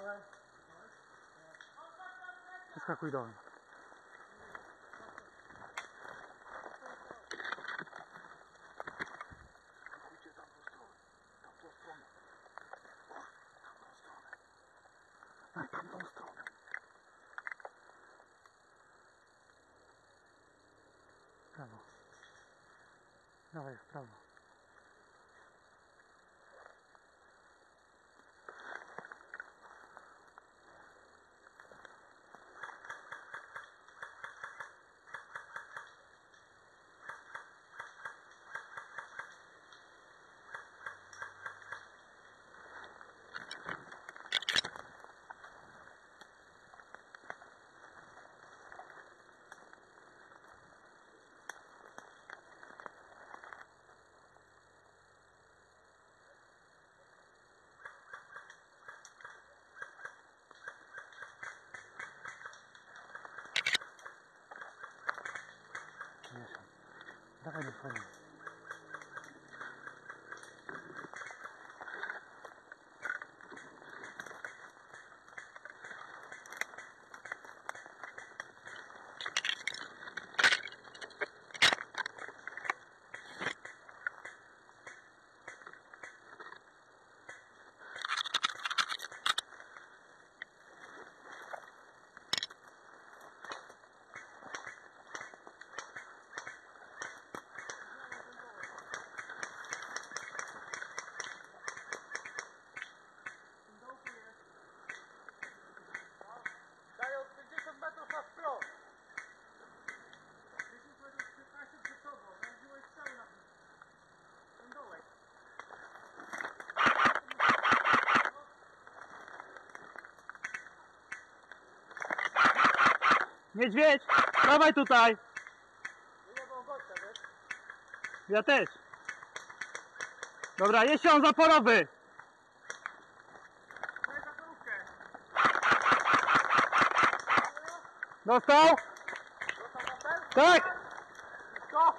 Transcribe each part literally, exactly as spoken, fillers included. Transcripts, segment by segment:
Przeskakuj dołem. Pójdźcie tam tą stronę. Tamtą stronę. Tamtą stronę. Na tamtą stronę. W prawo. Dawaj, w prawo. Mieszam. Dawaj do przodu. pięćdziesiąt metrów na wprost. dziesięć metrów piętnaście przed tobą. Znajdziłeś strzały na ten dołek. Niedźwiedź! Dawaj tutaj! Wyjebał gościa, wiesz? Ja też. Dobra, jesion zaporowy! Daj za krówkę. Dostał? Dostał na ten? Tak! Co?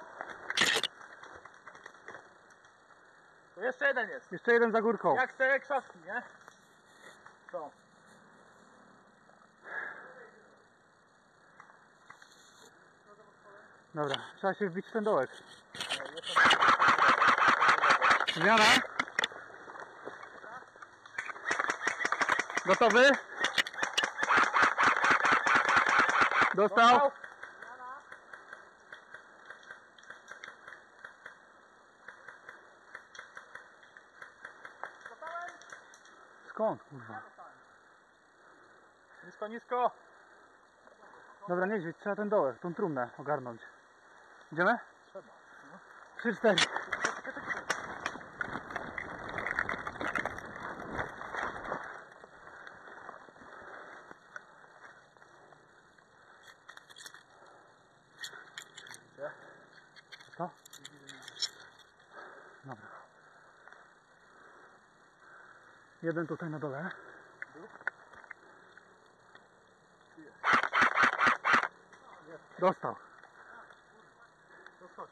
To jeszcze jeden jest. Jeszcze jeden za górką. Jak te krzaski, nie? Co? Dobra, trzeba się wbić w ten dołek. Zmiana. Gotowy? Dostał? Skąd, kurwa? Nisko, nisko. Dobra, niedźwiedź, trzeba ten dołek, tą trumnę ogarnąć. Idziemy? Trzeba. trzy, cztery. Co? Dobra. Jeden tutaj na dole. Dostał. Dostał.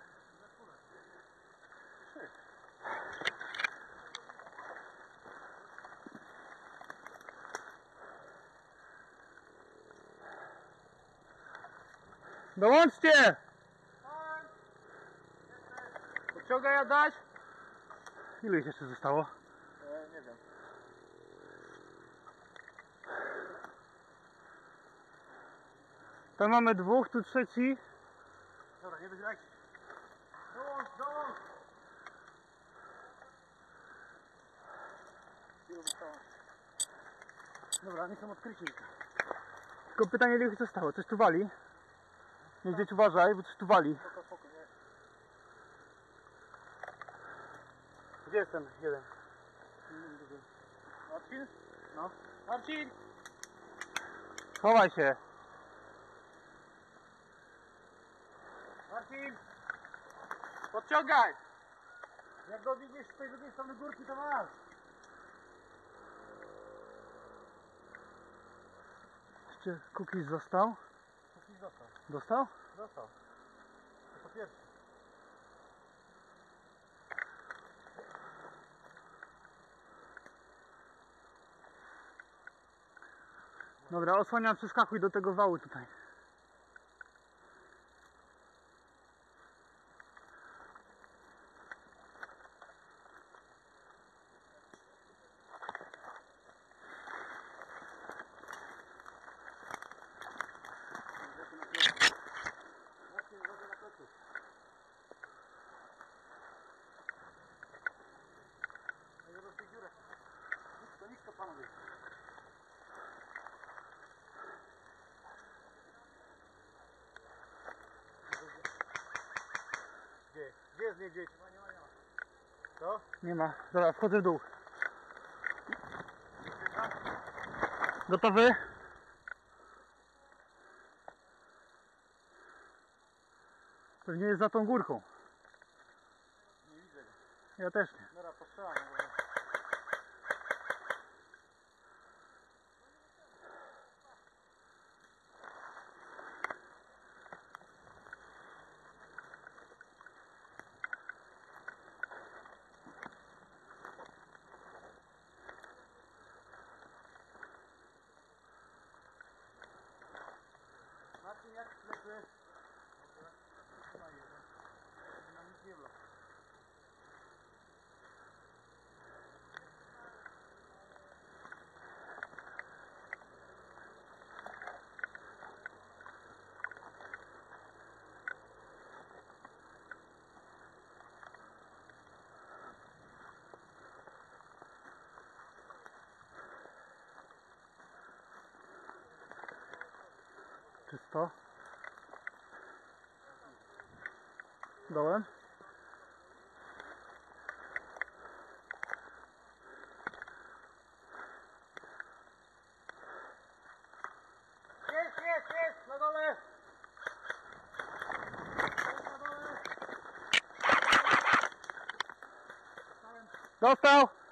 Dołączcie! Podciągaj, Adaś? Ilu ich jeszcze zostało? E, nie wiem. Tam mamy dwóch, tu trzeci. Dobra, nie wygrajcie. Dołącz, dołącz! Ilu zostało? Dobra, nie są odkryci. Tylko pytanie, ile ich zostało? Coś tu wali? Niedźwiedź, uważaj, bo coś tu wali. Spoko, spoko, nie. Gdzie jest ten jeden? Marcin? No. Marcin! Chowaj się. Marcin! Podciągaj! Jak go widzisz z tej drugiej strony górki, to masz. Jeszcze cookies został. Cookies został. Dostał? Został. To pierwszy. Dobra, osłaniam, przeskakuj do tego wału tutaj. To nisko panowie. Gdzie? Gdzie jest nie gdzieś? Nie ma, nie ma, nie ma. Co? Nie ma. Dobra, wchodzę w dół. Gotowy? Pewnie jest za tą górką. Nie widzę go. Ja też nie. Dobra, postrzelam. Marcin, jak ślepy? Trzymaj jeden. Żeby nam nic nie wlał. Czysto. Dołem. Jest, jest, jest! Na dole! Jest na dole! Dostał!